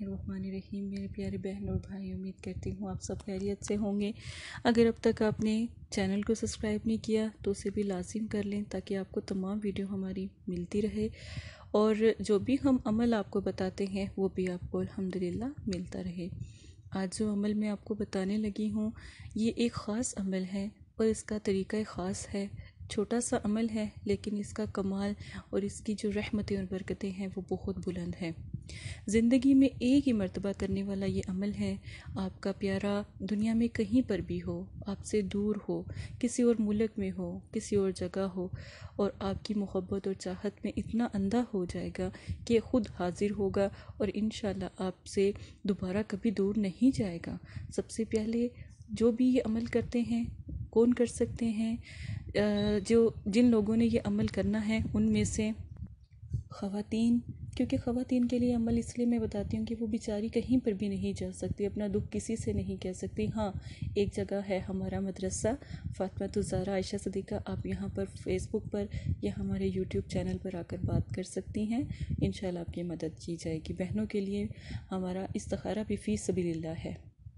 बिस्मिल्लाहिर्रहमानिर्रहीम। मेरे प्यारे बहन और भाई, उम्मीद करती हूँ आप सब खैरियत से होंगे। अगर अब तक आपने चैनल को सब्सक्राइब नहीं किया तो उसे भी लाजिम कर लें, ताकि आपको तमाम वीडियो हमारी मिलती रहे और जो भी हम अमल आपको बताते हैं वो भी आपको अल्हम्दुलिल्लाह मिलता रहे। आज जो अमल मैं आपको बताने लगी हूँ ये एक ख़ास अमल है और इसका तरीक़ा ख़ास है। छोटा सा अमल है लेकिन इसका कमाल और इसकी जो रहमतें और बरकतें हैं वो बहुत बुलंद है। ज़िंदगी में एक ही मर्तबा करने वाला ये अमल है। आपका प्यारा दुनिया में कहीं पर भी हो, आपसे दूर हो, किसी और मुल्क में हो, किसी और जगह हो, और आपकी मोहब्बत और चाहत में इतना अंधा हो जाएगा कि ख़ुद हाजिर होगा और इंशाल्लाह आपसे दोबारा कभी दूर नहीं जाएगा। सबसे पहले जो भी ये अमल करते हैं कौन कर सकते हैं? जिन लोगों ने ये अमल करना है उनमें से ख़वातीन, क्योंकि ख़वातीन के लिए अमल इसलिए मैं बताती हूँ कि वो बेचारी कहीं पर भी नहीं जा सकती, अपना दुख किसी से नहीं कह सकती। हाँ, एक जगह है हमारा मदरसा फ़ातिमा ज़हरा आयशा सिद्दीक़ा, आप यहाँ पर फेसबुक पर या हमारे यूट्यूब चैनल पर आकर बात कर सकती हैं। इंशाल्लाह आपकी मदद की जाएगी। बहनों के लिए हमारा इस्तिखारा भी फ़ी सबीलिल्लाह है।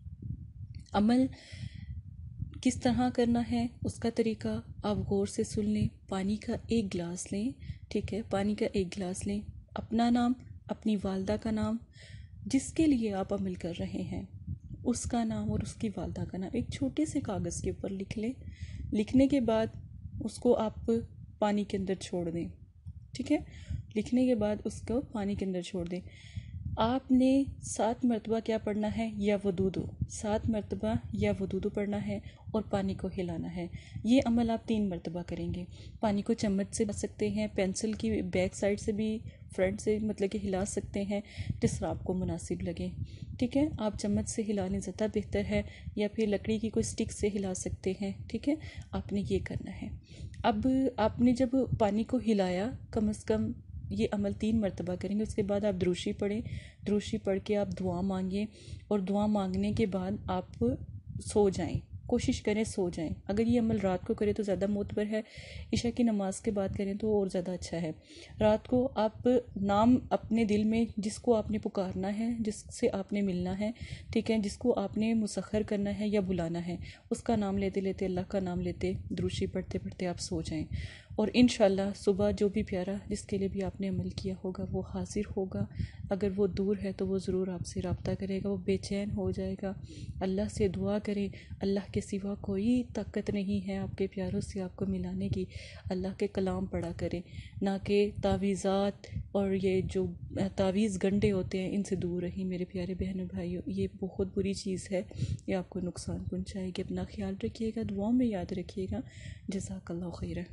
अमल किस तरह करना है उसका तरीका आप गौर से सुन लें। पानी का एक गिलास लें, ठीक है, पानी का एक गिलास लें। अपना नाम, अपनी वालदा का नाम, जिसके लिए आप अमल कर रहे हैं उसका नाम और उसकी वालदा का नाम एक छोटे से कागज़ के ऊपर लिख लें। लिखने के बाद उसको आप पानी के अंदर छोड़ दें, ठीक है। लिखने के बाद उसको पानी के अंदर छोड़ दें। आपने 7 मरतबा क्या पढ़ना है? या वदूदो, 7 मरतबा या वदूदो पढ़ना है और पानी को हिलाना है। ये अमल आप 3 मरतबा करेंगे। पानी को चम्मच से बना सकते हैं, पेंसिल की बैक साइड से भी, फ्रंट से मतलब कि हिला सकते हैं, जिस तरह आपको मुनासिब लगे, ठीक है। आप चम्मच से हिलाने ज़्यादा बेहतर है या फिर लकड़ी की कोई स्टिक से हिला सकते हैं, ठीक है। आपने ये करना है। अब आपने जब पानी को हिलाया, कम से कम ये अमल 3 मरतबा करेंगे। उसके बाद आप द्रूशी पढ़ें। द्रूशी पढ़ के आप दुआ मांगें और दुआ मांगने के बाद आप सो जाएं। कोशिश करें सो जाएं। अगर ये अमल रात को करें तो ज़्यादा मोतबर है, इशा की नमाज के बाद करें तो और ज़्यादा अच्छा है। रात को आप नाम अपने दिल में जिसको आपने पुकारना है, जिससे आपने मिलना है, ठीक है, जिसको आपने मुसख्खर करना है या बुलाना है, उसका नाम लेते लेते, अल्लाह का नाम लेते, द्रूशी पढ़ते पढ़ते आप सो जाएं। और इंशाल्लाह सुबह जो भी प्यारा जिसके लिए भी आपने अमल किया होगा वो हाजिर होगा। अगर वो दूर है तो वो ज़रूर आपसे रब्ता करेगा, वो बेचैन हो जाएगा। अल्लाह से दुआ करें, अल्लाह के सिवा कोई ताकत नहीं है आपके प्यारों से आपको मिलाने की। अल्लाह के कलाम पढ़ा करें, ना कि तावीज़ात और ये जो तावीज़ गंडे होते हैं इनसे दूर रहीं मेरे प्यारे बहनों भाइयों। ये बहुत बुरी चीज़ है, ये आपको नुकसान पहुँचाएगी। अपना ख्याल रखिएगा, दुआओं में याद रखिएगा। जज़ाकल्लाहु खैरन।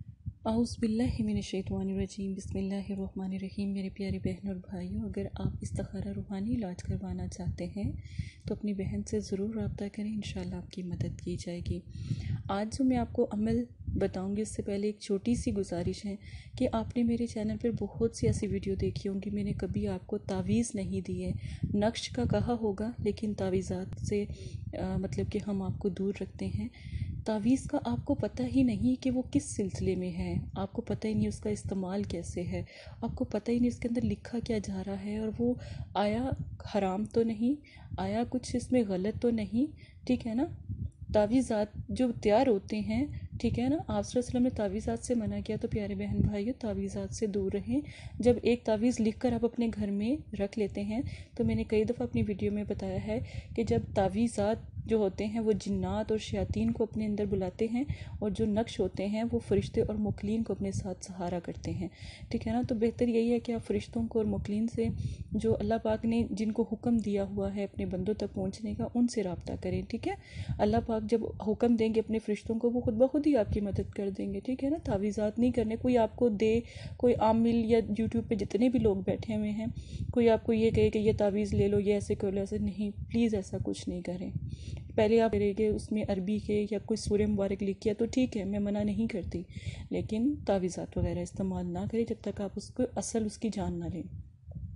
औज़ुबिल्लाहिमिनश्शैतानिर्रजीम, बिस्मिल्लाहिर्रहमानिर्रहीम। मेरे प्यारे बहन और भाइयों, अगर आप इस्तिखारा रूहानी इलाज करवाना चाहते हैं तो अपनी बहन से ज़रूर रब्ता करें, इंशाल्लाह आपकी मदद की जाएगी। आज जो मैं आपको अमल बताऊंगी उससे पहले एक छोटी सी गुजारिश है कि आपने मेरे चैनल पर बहुत सी ऐसी वीडियो देखी होंगी, मैंने कभी आपको तावीज़ नहीं दी है। नक्श का कहा होगा लेकिन तावीज़ात से मतलब कि हम आपको दूर रखते हैं। तावीज़ का आपको पता ही नहीं कि वो किस सिलसिले में है, आपको पता ही नहीं उसका इस्तेमाल कैसे है, आपको पता ही नहीं उसके अंदर लिखा क्या जा रहा है, और वो आया हराम तो नहीं, आया कुछ इसमें गलत तो नहीं, ठीक है ना। तावीज़ात जो तैयार होते हैं, ठीक है ना, आप सल्लल्लाहु अलैहि वसल्लम ने तावीज़ात से मना किया, तो प्यारे बहन भाइयों तावीज़ात से दूर रहें। जब एक तावीज़ लिख कर आप अपने घर में रख लेते हैं, तो मैंने कई दफ़ा अपनी वीडियो में बताया है कि जब तावीज़ात जो होते हैं वो जिन्नात और शयातीन को अपने अंदर बुलाते हैं, और जो नक्श होते हैं वो फ़रिश्ते और मुकलीन को अपने साथ सहारा करते हैं, ठीक है ना। तो बेहतर यही है कि आप फ़रिश्तों को और मुकलीन से, जो अल्लाह पाक ने जिनको हुक्म दिया हुआ है अपने बंदों तक पहुँचने का, उनसे रब्ता करें, ठीक है। अल्लाह पाक जब हुक्म देंगे अपने फ़रिश्तों को वो खुद ब खुद ही आपकी मदद कर देंगे, ठीक है ना। तावीज़ात नहीं करने, कोई आपको दे, कोई आमिल या यूट्यूब पे जितने भी लोग बैठे हुए हैं, कोई आपको ये कहे कि ये तावीज़ ले लो, ये ऐसे कर लो, ऐसे नहीं, प्लीज़ ऐसा कुछ नहीं करें। पहले आप करेंगे उसमें अरबी के या कोई सूर्य मुबारक लिख किया तो ठीक है, मैं मना नहीं करती, लेकिन तावीज़ात वगैरह इस्तेमाल ना करें जब तक आप उसको असल उसकी जान ना लें।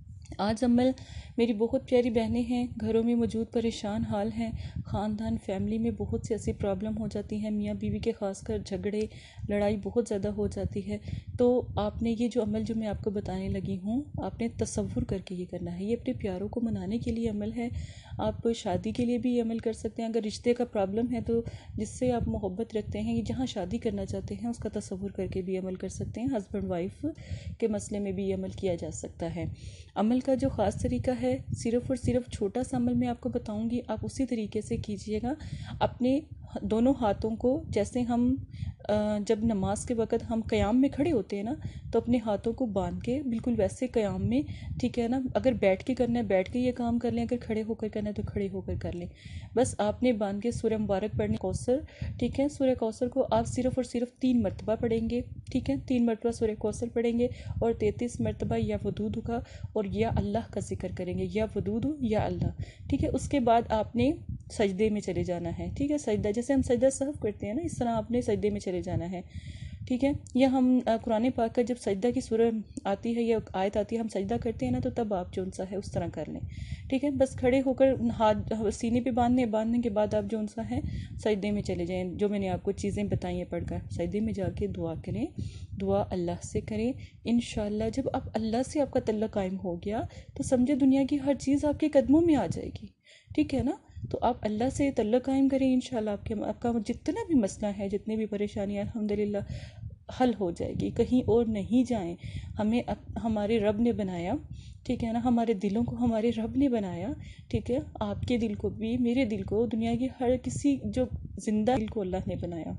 आज अमल मेरी बहुत प्यारी बहनें हैं, घरों में मौजूद परेशान हाल हैं, ख़ानदान फैमिली में बहुत सी ऐसी प्रॉब्लम हो जाती हैं, मियाँ बीवी के खासकर झगड़े लड़ाई बहुत ज़्यादा हो जाती है। तो आपने ये जो अमल जो मैं आपको बताने लगी हूँ, आपने तसव्वुर करके ये करना है। ये अपने प्यारों को मनाने के लिए अमल है। आप शादी के लिए भी ये अमल कर सकते हैं। अगर रिश्ते का प्रॉब्लम है तो जिससे आप मोहब्बत रखते हैं, जहाँ शादी करना चाहते हैं, उसका तसव्वुर करके भी अमल कर सकते हैं। हस्बैंड वाइफ के मसले में भी ये अमल किया जा सकता है। अमल का जो ख़ास तरीका है, सिर्फ़ और सिर्फ छोटा सा अमल मैं आपको बताऊंगी, आप उसी तरीके से कीजिएगा। अपने दोनों हाथों को, जैसे हम जब नमाज के वक़्त हम क़याम में खड़े होते हैं ना, तो अपने हाथों को बांध के बिल्कुल वैसे क़याम में, ठीक है ना। अगर बैठ के करना है बैठ के ये काम कर लें, अगर खड़े होकर करना है तो खड़े होकर कर लें। बस आपने बांध के सूरह मुबारक पढ़ने कौसर, ठीक है। सूरह कौसर को आप सिर्फ़ और सिर्फ 3 मरतबा पढ़ेंगे, ठीक है। 3 मरतबा सूरह कौसर पढ़ेंगे और 33 मरतबा या वदूद का और या अल्लाह का जिक्र करेंगे, या वदूद या अल्लाह, ठीक है। उसके बाद आपने सजदे में चले जाना है, ठीक है। सजदा जैसे हम सजदा सहव करते हैं ना, इस तरह आपने सजदे में चले जाना है, ठीक है। या हम कुरान पाक का जब सजदा की सूरह आती है या आयत आती है, हम सजदा करते हैं ना, तो तब आप जो सा है उस तरह कर लें, ठीक है। बस खड़े होकर हाथ सीने पे बांधने के बाद आप जो सा है सजदे में चले जाएं। जो मैंने आपको चीज़ें बताई हैं पढ़कर, सजदे में जाके दुआ करें, दुआ अल्लाह से करें। इंशाअल्लाह जब आप अल्लाह से आपका तल्लुक़ कायम हो गया तो समझे दुनिया की हर चीज़ आपके कदमों में आ जाएगी, ठीक है ना। तो आप अल्लाह से तल्लुक़ कायम करें, इंशाअल्लाह आपका जितना भी मसला है, जितनी भी परेशानी है, अल्हम्दुलिल्लाह हल हो जाएगी। कहीं और नहीं जाएं, हमें हमारे रब ने बनाया, ठीक है ना। हमारे दिलों को हमारे रब ने बनाया, ठीक है। आपके दिल को भी, मेरे दिल को, दुनिया की हर किसी जो जिंदा दिल को अल्लाह ने बनाया।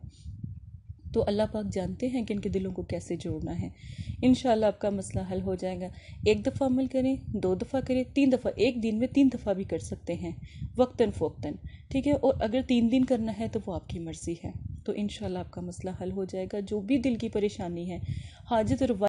तो अल्लाह पाक जानते हैं कि इनके दिलों को कैसे जोड़ना है। इंशाअल्लाह आपका मसला हल हो जाएगा। 1 दफ़ा अमल करें, 2 दफ़ा करें, 3 दफ़ा, एक दिन में 3 दफ़ा भी कर सकते हैं, वक्तन फ़ोक्तन, ठीक है। और अगर 3 दिन करना है तो वो आपकी मर्ज़ी है। तो इंशाअल्लाह आपका मसला हल हो जाएगा। जो भी दिल की परेशानी है, हाजत और